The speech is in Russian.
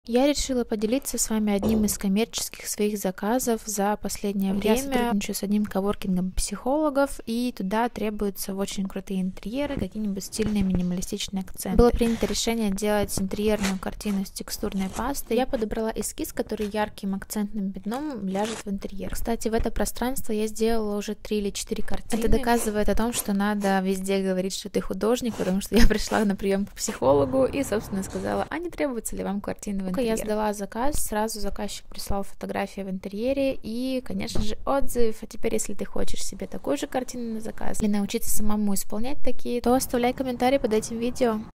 Я решила поделиться с вами одним из коммерческих своих заказов за последнее время. Я сотрудничаю с одним коворкингом психологов, и туда требуются очень крутые интерьеры, какие-нибудь стильные минималистичные акценты. Было принято решение делать интерьерную картину с текстурной пастой. Я подобрала эскиз, который ярким акцентным пятном ляжет в интерьер. Кстати, в это пространство я сделала уже 3 или 4 картины. Это доказывает о том, что надо везде говорить, что ты художник, потому что я пришла на прием к психологу и, собственно, сказала, а не требуется ли вам картины в интерьере? Я сдала заказ, сразу заказчик прислал фотографии в интерьере и, конечно же, отзыв. А теперь, если ты хочешь себе такую же картину на заказ или научиться самому исполнять такие, то оставляй комментарий под этим видео.